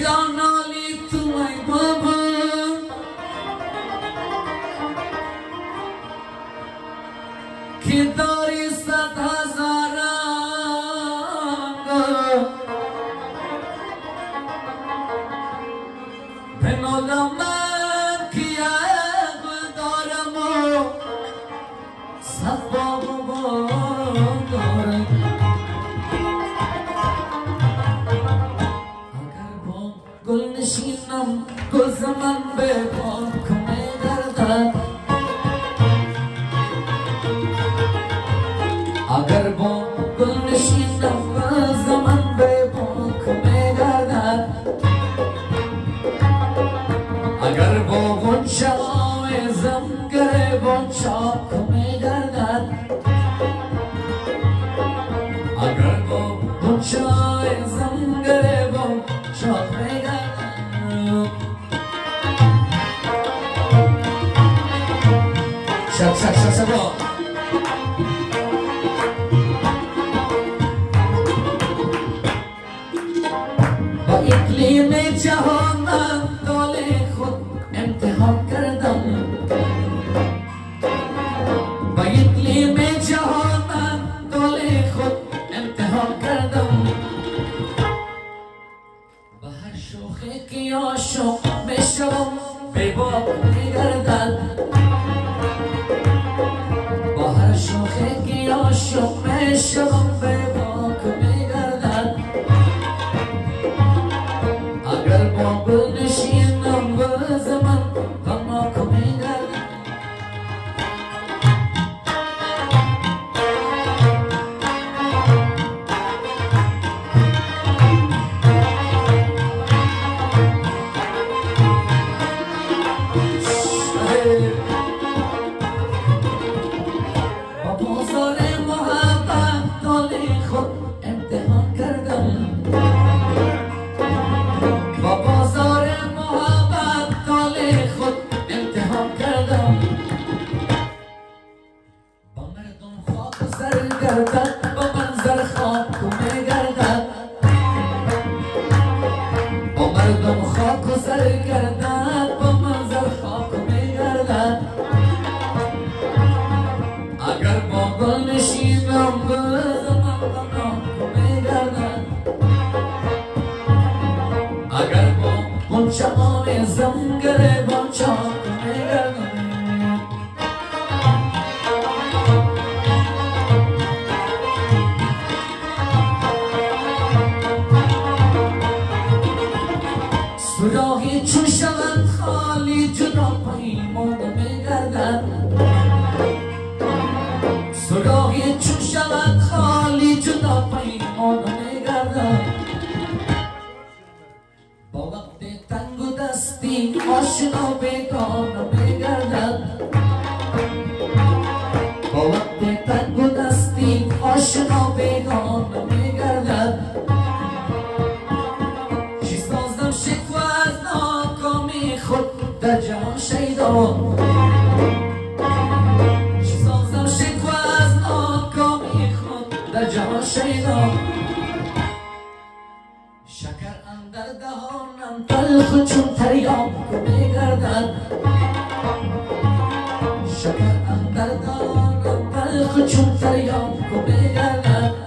نالی تو ای بابا که داری 100,000 به نالم من که عقل دارم و 100 بابا دارم اگر با گل نشینم گل زمن به پاک میگردد اگر با گل نشینم گل زمن به پاک میگردد اگر با غنچه های زمگر چاک میگردد اگر با غنچه های زمگر چاک میگردد شک شک شک شک با اقلیم جهان من دل خود امتحان کردم با اقلیم جهان من دل خود امتحان کردم با هر شوخی که عاشق میشم بی باک میگردد با هر شوخی که عاشق میشم بی باک میگردد اگر با گل نشینم گل زمن غمناک میگردد با بازار محبت دل خود امتحان کردم با بازار محبت دل خود امتحان کردم با مردم خاک و سر گردد با منظر خاک و میگردد با مردم خاک و سر گردد با منظر خاک و میگردد اگر با گل نشینم گل زمن غمناک و میگردد اگر با غنچه های زمگر چاک میگردد سراغی چون شود خالی جدا پیمان میگردد سراغی چون شود خالی جدا پیمان میگردد با وقت تنگ و دستی آشنا بیگانه میگردد با وقت تنگ و دستی آشنا بیگانه میگردد چی سازم شکوه از ناکامی خود در جهان شیدا چی سازم شکوه از ناکامی خود در جهان شیدا شکر اندر دهانم تلخ چون تریاک میگردد شکر اندر دهانم تلخ چون تریاک میگردد